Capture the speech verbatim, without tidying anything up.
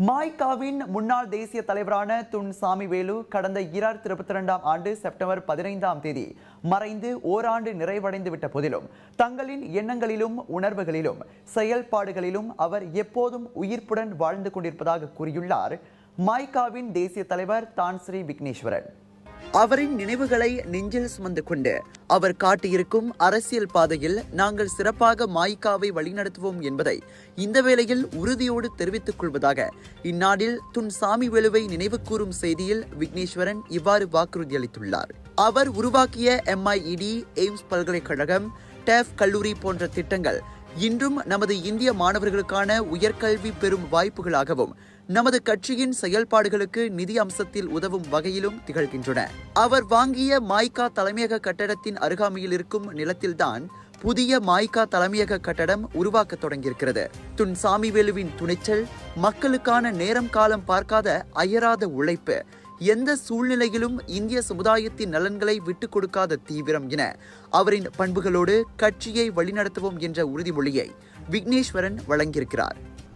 மாய்காவின் முன்னாள் தேசிய தலைவரான துன் சாமிவேலு கடந்த இரண்டாயிரத்தி இருபத்தி இரண்டாம் ஆண்டு செப்டம்பர் பதினைந்தாம் தேதி மறைந்து ஓராண்டு நிறைவடைந்து விட்ட போதிலும் தங்களின் எண்ணங்களிலும் உணர்வுகளிலும் செயல்பாடுகளிலும் அவர் எப்போதும் உயிர்ப்புடன் வாழ்ந்து கொண்டிருப்பதாக கூறியுள்ளார் மாய்காவின் தேசிய தலைவர் தான்ஸ்ரீ விக்னேஸ்வரன். அவரின் நினைவுகளை நெஞ்சில் சுமந்து கொண்டு அவர் காட்டியிருக்கும் அரசியல் பாதையில் நாங்கள் சிறப்பாக மாய்காவை வழிநடத்துவோம் என்பதை இந்த வேளையில் உறுதியோடு தெரிவித்துக் கொள்வதாக இந்நாளில் துன் சாமிவேலுவை நினைவு கூறும் செய்தியில் விக்னேஸ்வரன் இவ்வாறு வாக்குறுதியளித்துள்ளார். அவர் உருவாக்கிய எம்ஐஇடி, எய்ம்ஸ் பல்கலைக்கழகம், டேஃப் கல்லூரி போன்ற திட்டங்கள் இன்றும் நமது இந்திய மாணவர்களுக்கான உயர்கல்வி பெறும் வாய்ப்புகளாகவும் நமது கட்சியின் செயல்பாடுகளுக்கு நிதி அம்சத்தில் உதவும் வகையிலும் திகழ்கின்றன. அவர் வாங்கிய மாய்கா தலைமையக கட்டடத்தின் அருகாமையில் இருக்கும் நிலத்தில்தான் புதிய மாய்கா தலைமையக கட்டடம் உருவாக்க தொடங்கியிருக்கிறது. துன் சாமிவேலுவின் துணிச்சல், மக்களுக்கான நேரம் காலம் பார்க்காத அயராத உழைப்பு, எந்த சூழ்நிலையிலும் இந்திய சமுதாயத்தின் நலன்களை விட்டுக் கொடுக்காத தீவிரம் என அவரின் பண்புகளோடு கட்சியை வழிநடத்துவோம் என்ற உறுதிமொழியை விக்னேஸ்வரன் வழங்கியிருக்கிறார்.